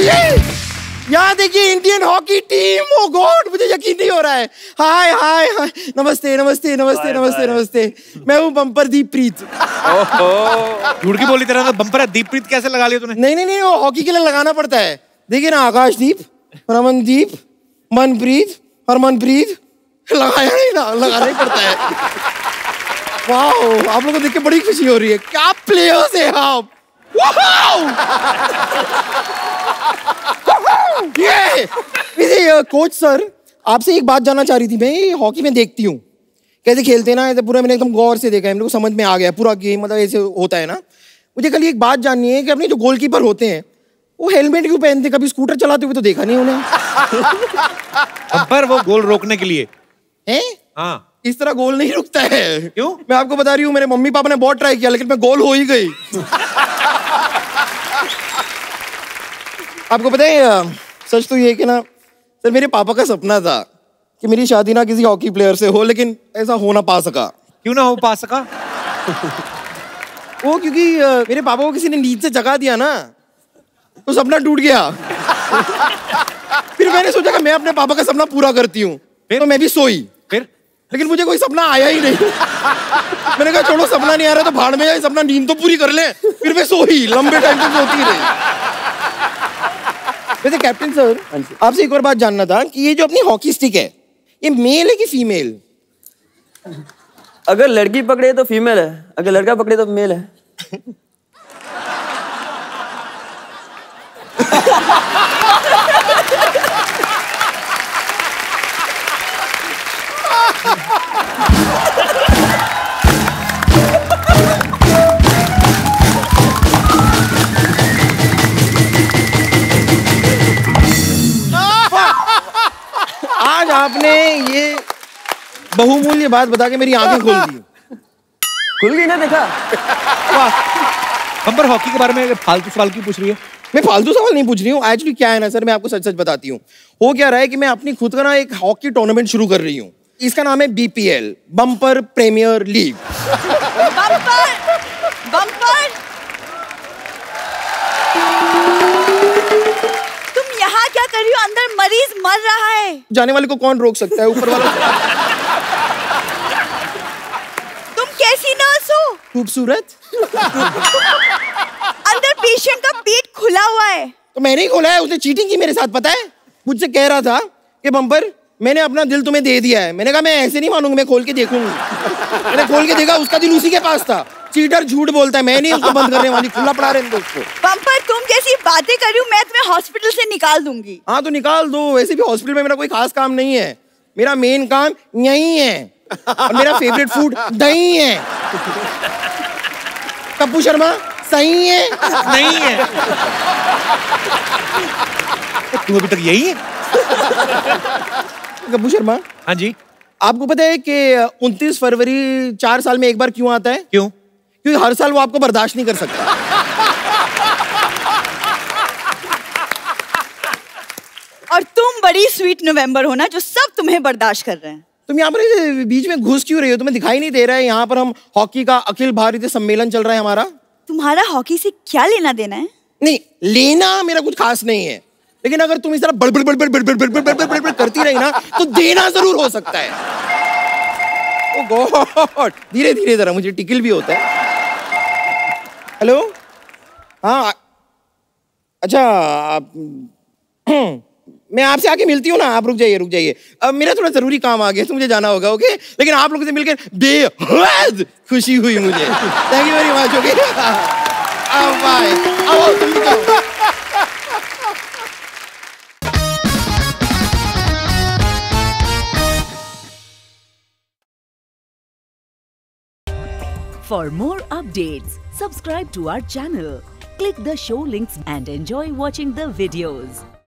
यहाँ देखिए Indian hockey team. Oh God, मुझे यकीन नहीं हो रहा है। हाय हाय हाय, नमस्ते नमस्ते नमस्ते नमस्ते नमस्ते। मैं हूँ बम्पर दीपप्रीत। झूठ की बोली तेरा तो बम्पर है। दीपप्रीत कैसे लगा लिया तूने? नहीं नहीं नहीं, वो हॉकी के लिए लगाना पड़ता है। देखिए ना, आकाशदीप, रमनदीप, मनप्रीत, हरमनप्रीत, लगाया नहीं ना, लगाना ही पड़ता है। वाह, आप लोगों को देख के बड़ी खुशी हो रही है। क्या प्लेयर्स है आप। ये कोच सर, आपसे एक बात जानना चाह रही थी। मैं हॉकी में देखती हूँ कैसे खेलते हैं ना, ऐसे पूरा मैंने एकदम गौर से देखा है, मेरे को समझ में आ गया पूरा गेम, मतलब ऐसे होता है ना। मुझे कल एक बात जाननी है कि अपने जो गोलकीपर होते हैं वो हेलमेट क्यों पहनते? कभी स्कूटर चलाते हुए तो देखा नहीं उन्हें। पर वो गोल रोकने के लिए हैं? हाँ। इस तरह गोल नहीं रुकता है। क्यों? मैं आपको बता रही हूँ, मेरे मम्मी पापा ने बहुत ट्राई किया लेकिन मैं गोल हो ही गई। आपको पता है, सच तो ये है कि ना सर, मेरे पापा का सपना था कि मेरी शादी ना किसी हॉकी प्लेयर से हो, लेकिन ऐसा हो ना पा सका। क्यों ना हो पा सका? वो क्योंकि मेरे पापा को किसी ने नींद से जगा दिया ना, तो सपना टूट गया। फिर मैंने सोचा कि मैं अपने पापा का सपना पूरा करती हूँ, तो मैं भी सोई। फिर लेकिन मुझे कोई सपना आया ही नहीं। मैंने कहा छोड़ो, सपना नहीं आ रहा तो भाड़ में जाए, सपना नींद तो पूरी कर ले। फिर मैं सोई, लंबे टाइम तक सोती रही। वैसे कैप्टन सर, आपसे एक और बात जानना था कि ये जो अपनी हॉकी स्टिक है, ये मेल है कि फीमेल? अगर लड़की पकड़े तो फीमेल है, अगर लड़का पकड़े तो मेल है। आज आपने ये बहुमूल्य बात बता के मेरी आंखें खोल दी। खुल गई ना, देखा? वाह। बम्पर हॉकी के बारे में फालतू सवाल क्यों पूछ रही है? मैं फालतू सवाल नहीं पूछ रही हूँ। एक्चुअली क्या है ना सर, मैं आपको सच सच बताती हूँ। हो क्या रहा है कि मैं अपनी खुद का ना एक हॉकी टूर्नामेंट शुरू कर रही हूँ। इसका नाम है BPL, bumper premier league. Bumper bumper, तुम यहाँ क्या कर रही हो? अंदर मरीज मर रहा है। जाने वाले को कौन रोक सकता है? ऊपर वाला। तुम कैसी नर्स हो? खूबसूरत। अंदर पेशेंट का पेट खुला हुआ है। तो मैंने ही खोला है, उसने चीटिंग की मेरे साथ, पता है? मुझसे कह रहा था कि बम्पर, मैंने अपना दिल तुम्हें दे दिया है। मैंने कहा मैं ऐसे नहीं मानूंगा, मैं खोल के देखूंगी। मैंने खोल के देखा, उसका दिल उसी के पास था। चीटर झूठ बोलता है, मैं नहीं उसको बंद करने वाली, खुला पड़ा रहने दो उसको। बम्पर, तुम कैसी बातें कर रही हो? मैं तुम्हें हॉस्पिटल से निकाल दूंगी। हाँ तो निकाल दो, वैसे भी हॉस्पिटल में मेरा कोई खास काम नहीं है। मेरा मेन काम यही है, और मेरा फेवरेट फूड दही है। कप्पू शर्मा सही है? नहीं है। तू अभी तक यही है? कप्पू शर्मा, हाँ जी। आपको पता है कि 29 फरवरी 4 साल में एक बार क्यों आता है? क्यों? क्योंकि हर साल वो आपको बर्दाश्त नहीं कर सकता। और तुम बड़ी स्वीट नवंबर हो ना, जो सब तुम्हें बर्दाश्त कर रहे हैं। तुम यहाँ पर बीच में घुस क्यों रही हो? तुम्हें दिखाई नहीं दे रहा है यहाँ पर हम हॉकी का अखिल भारतीय सम्मेलन चल रहा है हमारा? तुम्हारा हॉकी से क्या लेना देना है? नहीं, लेना मेरा कुछ खास नहीं है, लेकिन अगर तुम इस तरह बड़बड़ बड़बड़ बड़बड़ बड़बड़ बड़बड़ बड़बड़ करती रही ना तो देना जरूर हो सकता है। ओ गॉड, धीरे धीरे जरा, मुझे टिकल भी होता है। हेलो, हाँ अच्छा, मैं आपसे आके मिलती हूँ ना, आप रुक जाइए। अब मेरा थोड़ा जरूरी काम आ गया तो मुझे जाना होगा, ओके? लेकिन आप लोगों से मिलकर बेहद खुशी हुई मुझे। Thank you very much. Okay, bye. आओ तुम भी जाओ। For more updates, subscribe to our channel, click the show links and enjoy watching the videos.